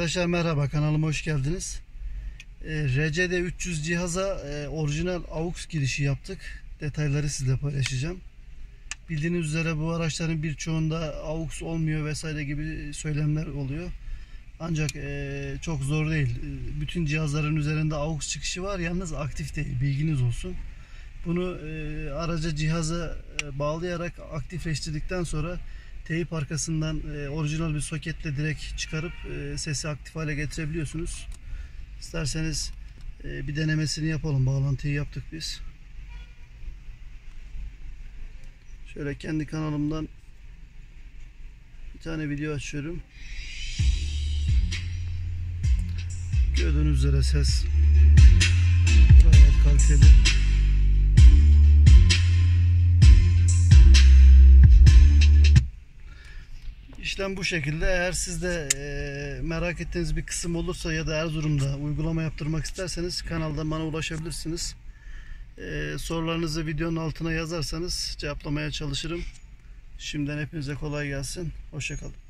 Arkadaşlar merhaba, kanalıma hoş geldiniz. RCD 300 cihaza orijinal AUX girişi yaptık. Detayları sizle paylaşacağım. Bildiğiniz üzere bu araçların birçoğunda AUX olmuyor vesaire gibi söylemler oluyor. Ancak çok zor değil. Bütün cihazların üzerinde AUX çıkışı var, yalnız aktif değil, bilginiz olsun. Bunu cihaza bağlayarak aktifleştirdikten sonra teyip arkasından orijinal bir soketle direkt çıkarıp sesi aktif hale getirebiliyorsunuz. İsterseniz bir denemesini yapalım. Bağlantıyı yaptık biz. Şöyle kendi kanalımdan bir tane video açıyorum. Gördüğünüz üzere ses gayet kaliteli. İşlem bu şekilde. Eğer siz de merak ettiğiniz bir kısım olursa ya da Erzurum'da uygulama yaptırmak isterseniz kanaldan bana ulaşabilirsiniz. Sorularınızı videonun altına yazarsanız cevaplamaya çalışırım. Şimdiden hepinize kolay gelsin. Hoşça kalın.